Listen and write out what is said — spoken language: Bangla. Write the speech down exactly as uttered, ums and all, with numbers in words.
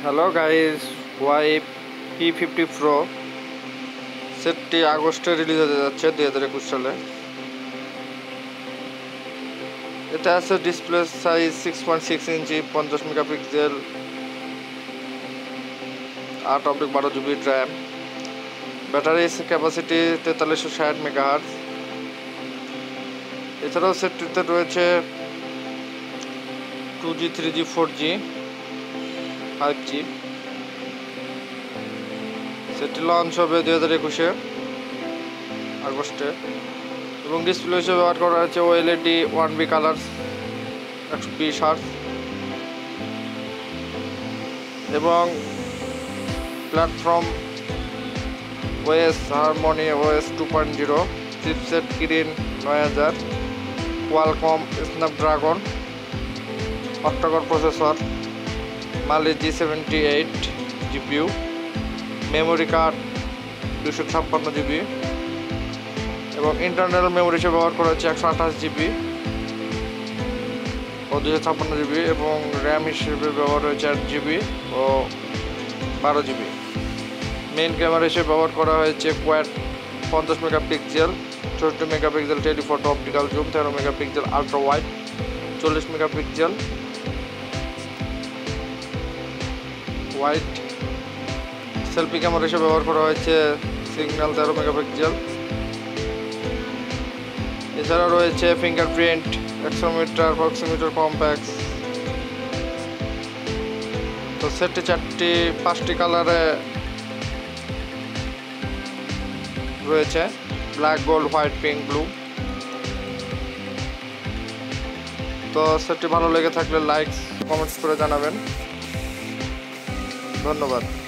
Hello guys, Y P fifty pro সেটটি আগস্টে রিলিজ হতে যাচ্ছে দুই হাজার একুশ সালে। এটা আছে display size six point six inch, পঞ্চাশ মেগাপিক্সেল, আট অব্লিক বারো জিবি র্যাম, ব্যাটারি ক্যাপাসিটি তেতাল্লিশশো ষাট মেগাহার্জ। এছাড়াও সেটটিতে রয়েছে two G, three G, four G, five G. সেটটি লঞ্চ হবে দুই হাজার একুশে আগস্টে এবং ডিসপ্লে হিসেবে ব্যবহার করা হয়েছে ওএলইডি ওয়ান বি কালার একশো বিশ হার্জ এবং platform OS Harmony OS two point zero, chipset Kirin নয় হাজার, Qualcomm Snapdragon octacore processor, Mali G seventy eight GPU, memory card দুশো ছাপ্পান্ন জিবি এবং ইন্টারনাল মেমোরি হিসেবে ব্যবহার করা হচ্ছে একশো আঠাশ জিবি ও দুশো ছাপ্পান্ন জিবি এবং র্যাম হিসেবে ব্যবহার হয়েছে আট জিবি ও বারো জিবি। মেইন ক্যামেরা হিসেবে ব্যবহার করা হয়েছে কোয়াড পঞ্চাশ মেগাপিক্সেল, চৌষট্টি মেগাপিক্সেল টেলিফটো অপটিক্যাল জুম, তেরো মেগাপিক্সেল আলট্রা ওয়াইড, চল্লিশ মেগাপিক্সেল ওয়াইড। সেলফি ক্যামেরা হিসেবে ব্যবহার করা হয়েছে সিগন্যাল তেরো মেগাপিক্সেল। এছাড়াও রয়েছে ফিঙ্গারপ্রিন্ট, অ্যাক্সেলোমিটার, প্রক্সিমিটার, কম্প্যাক্স। তো সেটটি চারটি পাঁচটি কালারে রয়েছে, black, gold, white, pink, blue. তো সেটটি ভালো লেগে থাকলে লাইক কমেন্টস করে জানাবেন। ধন্যবাদ।